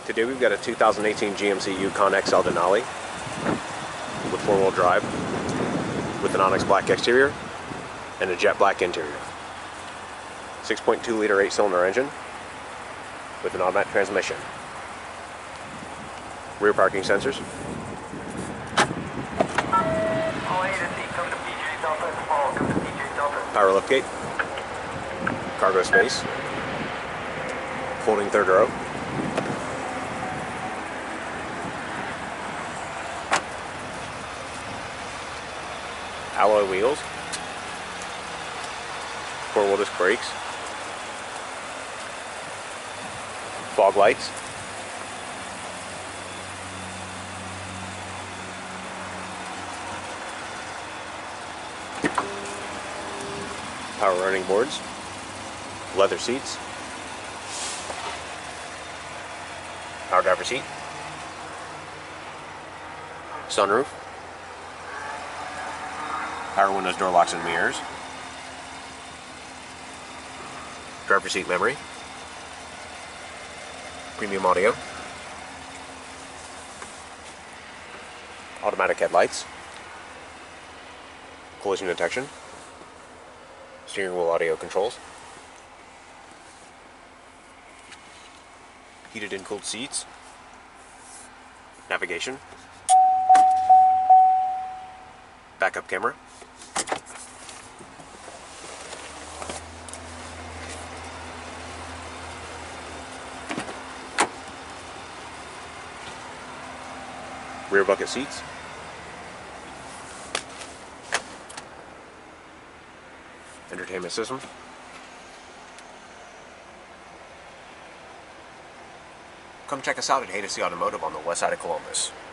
Today we've got a 2018 GMC Yukon XL Denali with 4-wheel drive with an onyx black exterior and a jet black interior. 6.2 liter 8-cylinder engine with an automatic transmission. Rear parking sensors. Power liftgate. Cargo space. Folding third row. Alloy wheels. 4-wheel disc brakes. Fog lights. Power running boards. Leather seats. Power driver seat. Sunroof. Power windows, door locks and mirrors. Driver seat memory. Premium audio. Automatic headlights. Collision detection. Steering wheel audio controls. Heated and cooled seats. Navigation. Backup camera. Rear bucket seats. Entertainment system. Come check us out at Haydocy Automotive on the west side of Columbus.